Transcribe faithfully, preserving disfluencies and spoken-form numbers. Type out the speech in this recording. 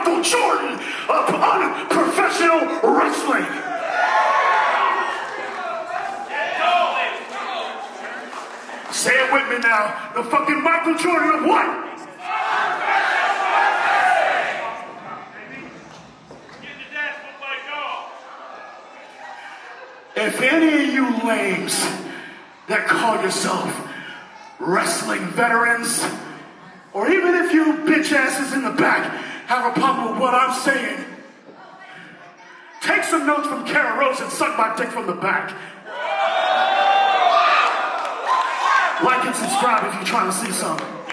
Michael Jordan of unprofessional wrestling. Say it with me now. The fucking Michael Jordan of what? If any of you lames that call yourself wrestling veterans, or even if you bitch asses in the back have a problem with what I'm saying, take some notes from Kara Rose and suck my dick from the back. Like and subscribe if you're trying to see something.